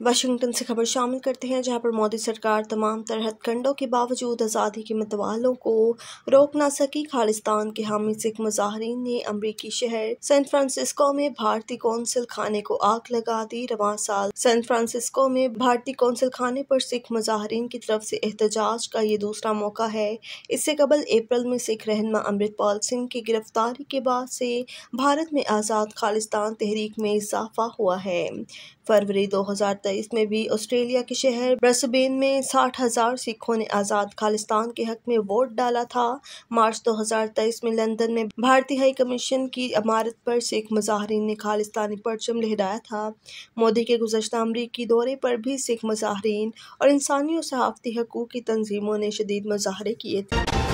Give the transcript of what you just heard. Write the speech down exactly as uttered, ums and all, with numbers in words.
Washington से खबर शामिल करते हैं, जहां पर मोदी सरकार तमाम तरह हथकंडों के बावजूद आज़ादी के मतवालों को रोक ना सकी। खालिस्तान के हामी सिख मुजाहिरीन ने अमरीकी शहर सैन फ्रांसिस्को में भारतीय कौंसिल खाने को आग लगा दी। रवां साल सैन फ्रांसिस्को में भारतीय कौंसिल खाने पर सिख मुजाहिरीन की तरफ से एहतजाज का ये दूसरा मौका है। इससे कबल अप्रैल में सिख रहनुमा अमृतपाल सिंह की गिरफ्तारी के बाद से भारत में आज़ाद खालिस्तान तहरीक में इजाफा हुआ है। फरवरी दो हज़ार तेईस में भी ऑस्ट्रेलिया के शहर ब्रिस्बेन में साठ हजार सिखों ने आज़ाद खालिस्तान के हक में वोट डाला था। मार्च दो हज़ार तेईस में लंदन में भारतीय हाई कमीशन की इमारत पर सिख मुजाहिरीन ने खालिस्तानी परचम लहराया था। मोदी के गुज़श्ता अमरीकी दौरे पर भी सिख मुजाहिरीन और इंसानी और सहाफ़ती हकूक़ की तंजीमों ने शदीद मुजाहरे किए थे।